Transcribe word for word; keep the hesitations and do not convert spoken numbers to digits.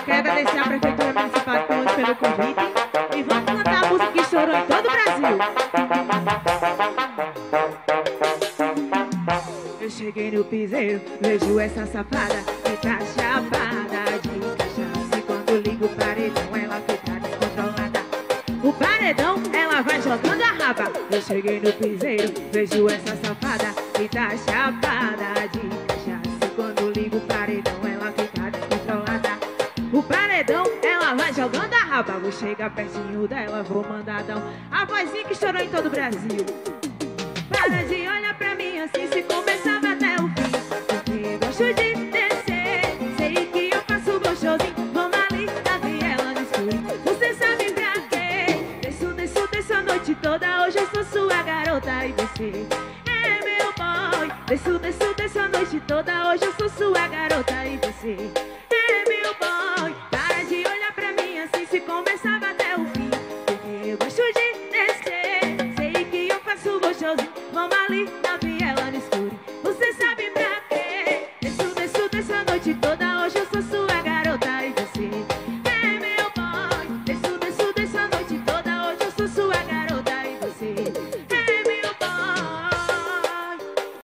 Quero agradecer à Prefeitura Municipal de Conde pelo convite. E vamos cantar a música que estourou em todo o Brasil. Eu cheguei no piseiro, vejo essa safada que tá chapada de cachaça. E quando ligo o paredão, ela fica descontrolada. O paredão, ela vai jogando a raba. Eu cheguei no piseiro, vejo essa safada que tá chapada de cachaça. E quando ligo o paredão, ela fica descontrolada. O paredão, ela vai jogando a raba. Vou chegar pertinho dela, vou mandar dar um... A vozinha que estourou em todo o Brasil. Para de olhar pra mim assim, se começava até o fim. Porque gosto de descer, sei que eu faço bom showzinho. Vamos ali na viela no escuro. Você sabe pra quê? Desço, desço, desço a noite toda. Hoje eu sou sua garota e você é meu boy. Desço, desço, desço a noite toda. Hoje eu sou sua garota e você é meu boy. Para de olhar pra mim assim, se começava até o fim. Porque eu gosto de descer, sei que eu faço bom showzinho. Vamos ali